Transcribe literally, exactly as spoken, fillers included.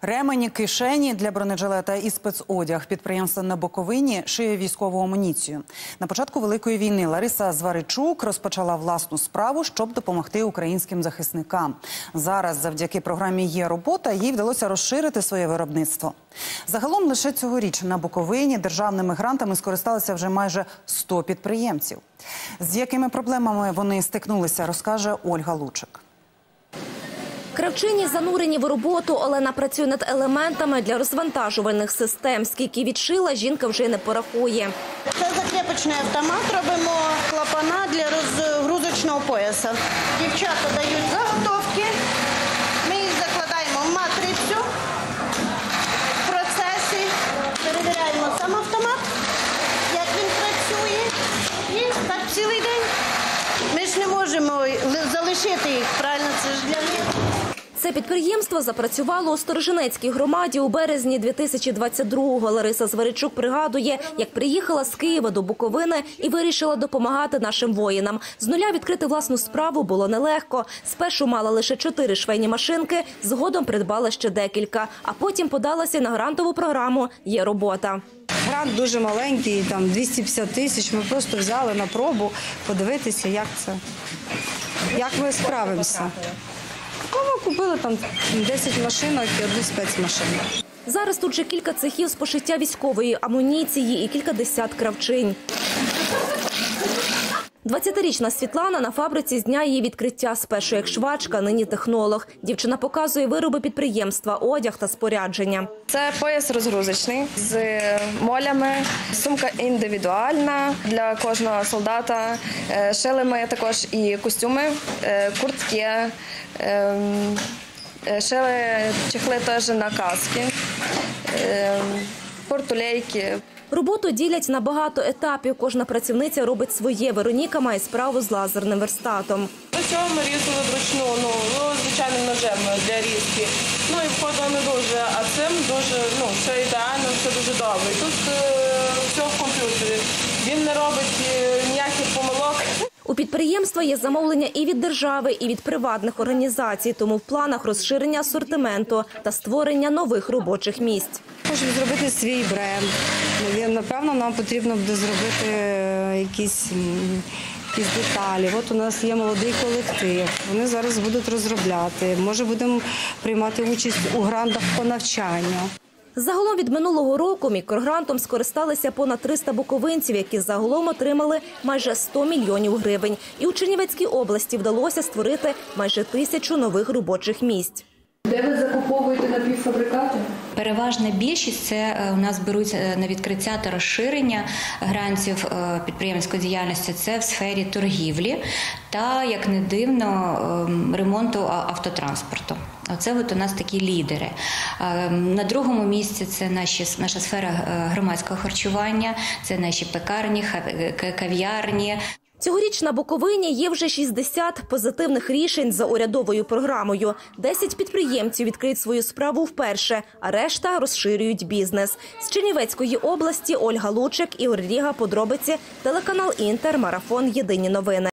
Ремені, кишені для бронежилета і спецодяг. Підприємство на Буковині шиє військову амуніцію. На початку Великої війни Лариса Зваричук розпочала власну справу, щоб допомогти українським захисникам. Зараз, завдяки програмі «Є робота», їй вдалося розширити своє виробництво. Загалом лише цьогоріч на Буковині державними грантами скористалися вже майже сто підприємців. З якими проблемами вони стикнулися, розкаже Ольга Лучик. Кравчині занурені в роботу. Олена працює над елементами для розвантажувальних систем. Скільки відшила, жінка вже не порахує. Це закріпочний автомат, робимо клапана для розгрузочного поясу. Дівчата дають заготовки, ми їх закладаємо в матрицю. В процесі перевіряємо сам автомат, як він працює. І так цілий день. Ми ж не можемо залишити їх, правильно, це ж для них. Це підприємство запрацювало у Сторожинецькій громаді у березні дві тисячі двадцять другого. Лариса Зваричук пригадує, як приїхала з Києва до Буковини і вирішила допомагати нашим воїнам. З нуля відкрити власну справу було нелегко. Спершу мала лише чотири швейні машинки, згодом придбала ще декілька, а потім подалася на грантову програму «Є робота». Грант дуже маленький, там двісті п'ятдесят тисяч. Ми просто взяли на пробу подивитися, як це, як ми справимося. Ми купили там десять машинок і одну спецмашину. Зараз тут же кілька цехів з пошиття військової амуніції і кількадесят кравчинь. двадцятирічна Світлана на фабриці з дня її відкриття. Спершу як швачка, нині технолог. Дівчина показує вироби підприємства, одяг та спорядження. Це пояс розгрузочний з молями, сумка індивідуальна для кожного солдата. Шили ми також і костюми, куртки, шили чехли теж на каски, портулейки. Роботу ділять на багато етапів. Кожна працівниця робить своє. Вероніка має справу з лазерним верстатом. До цього ми різали вручну, ну, звичайним ножем для різки. Ну і входило не дуже, а цим дуже, ну, все ідеально, все дуже добре. І тут е, все в комп'ютері. Він не робить ніяких помилок. У підприємства є замовлення і від держави, і від приватних організацій, тому в планах розширення асортименту та створення нових робочих місць. Хочемо зробити свій бренд. Напевно, нам потрібно буде зробити якісь, якісь деталі. От у нас є молодий колектив, вони зараз будуть розробляти. Може, будемо приймати участь у грантах по навчанню. Загалом від минулого року мікрогрантом скористалися понад триста буковинців, які загалом отримали майже сто мільйонів гривень. І у Чернівецькій області вдалося створити майже тисячу нових робочих місць. Де ви закуповуєте напівфабрикати? Переважна більшість – це у нас беруть на відкриття та розширення грантів підприємницької діяльності. Це в сфері торгівлі та, як не дивно, ремонту автотранспорту. Оце от у нас такі лідери. На другому місці це наші, наша сфера громадського харчування, це наші пекарні, кав'ярні. Цьогоріч на Буковині є вже шістдесят позитивних рішень за урядовою програмою. десять підприємців відкриють свою справу вперше, а решта розширюють бізнес. З Чернівецької області Ольга Лучик, Ігор Ріга, подробиці, телеканал «Інтер», марафон «Єдині новини».